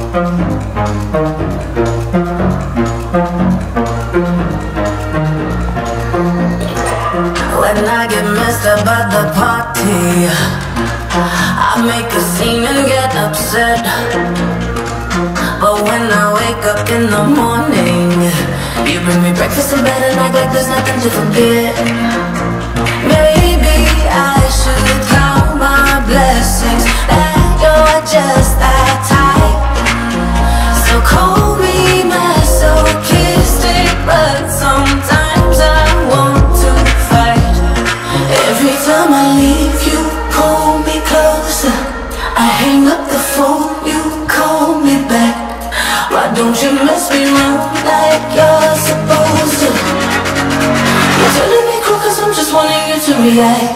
When I get messed up at the party, I make a scene and get upset. But when I wake up in the morning, you bring me breakfast in bed and act like there's nothing to forget. Maybe I should count my blessings that you're just that type. So call me masochistic, but sometimes I want to fight. Every time I leave, you pull me closer. I hang up the phone, you call me back. Why don't you mess me around like you're supposed to? You're telling me cool cause I'm just wanting you to react.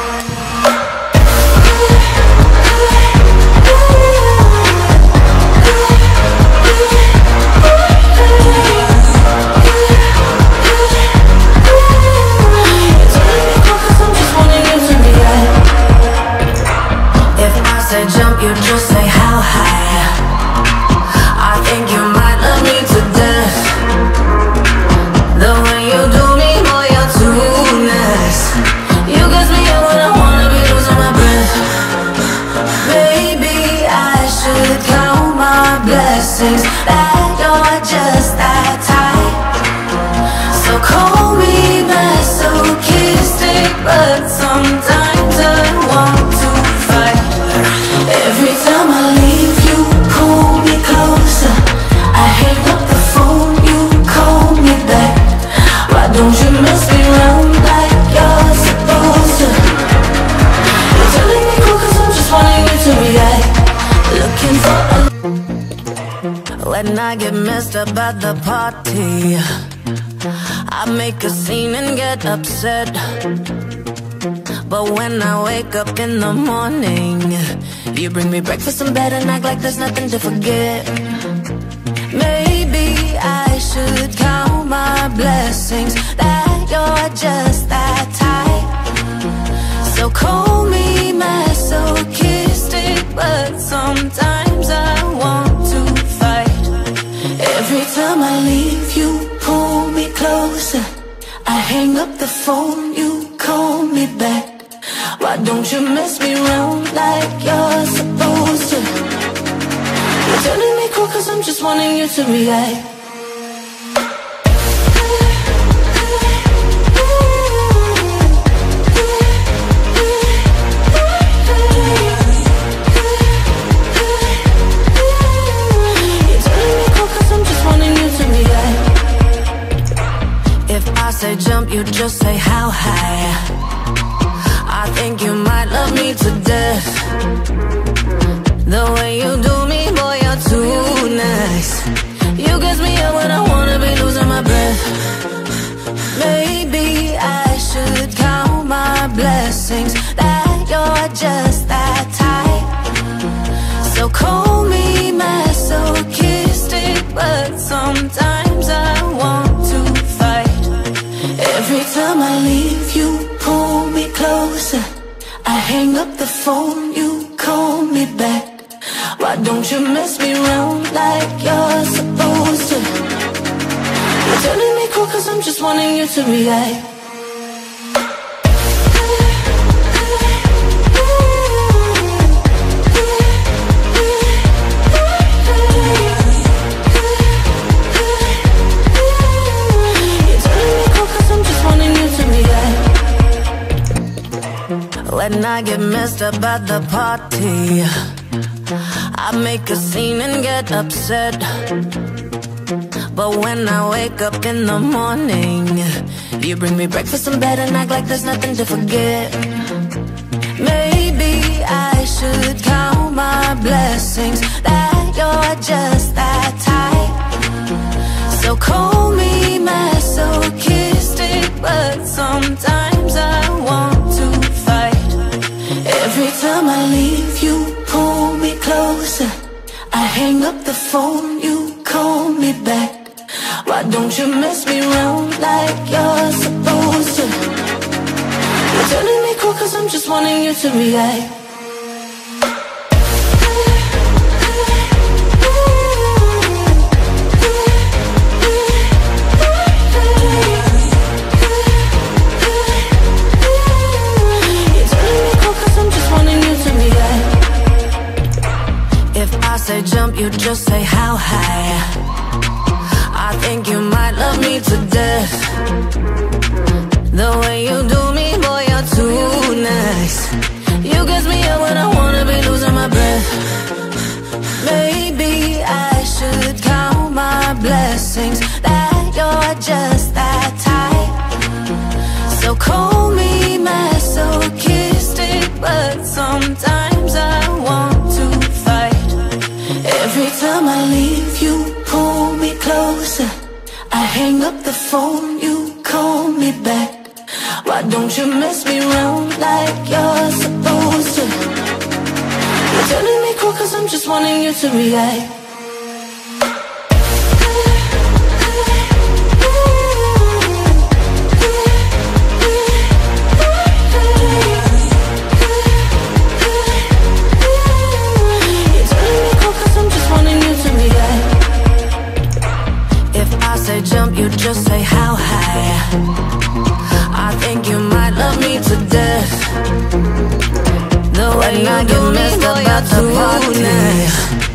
Jump, you just say how high. I think you might love me to death. The way you do me, boy, you're too nice. You got me up when I wanna be losing my breath. Maybe I should count my blessings that you're just that type. So call me masochistic, but sometimes I want to fight. Every time I leave, you pull me closer. I hang up the phone, you call me back. Why don't you mess me around like you're supposed to? You're telling me cool cause I'm just wanting you to react. Looking for a... When I get messed up at the party, I make a scene and get upset. But when I wake up in the morning, you bring me breakfast in bed and act like there's nothing to forget. Maybe I should count my blessings that you're just that type. So call me masochistic, but sometimes I want to fight. Every time I leave, you pull me closer. I hang up the phone, you call me back. Why don't you mess me around like you're supposed to? You're telling me cool cause I'm just wanting you to react. You're telling me cool cause I'm just wanting you to react. If I say jump, you just say how high. I think you might love me to death. The way you do me, boy, you're too nice. You got me up when I wanna be losing my breath. Maybe I should count my blessings that you're just that type. So call me masochistic, but sometimes I want to fight. Every time I leave, you pull me closer. I hang up the phone, you call me back. Why don't you mess me around like you're supposed to? You're telling me cool cause I'm just wanting you to react. When I get messed up at the party, I make a scene and get upset. But when I wake up in the morning, you bring me breakfast in bed and act like there's nothing to forget. Maybe I should count my blessings that you're just that type. So call me masochistic, but sometimes I want to fight. Every time I leave, you pull me closer. I hang up the phone, you call me back. Why don't you mess me around like you're supposed to? You're telling me cool cause I'm just wanting you to react. I say jump, you just say how high. I think you might love me to death. The way you do me, boy, you're too nice. You get me up when I wanna be losing my breath. Maybe I should count my blessings that you're just that type. So call me masochistic, but sometimes I want to fight. Every time I leave, you pull me closer. I hang up the phone, you call me back. Why don't you mess me around like you're supposed to? You're telling me cool cause I'm just wanting you to react. You're telling me cool cause I'm just wanting you to react. If I say jump, you just say how high. I think you might love me to death. The way you do me, boy, you're too nice.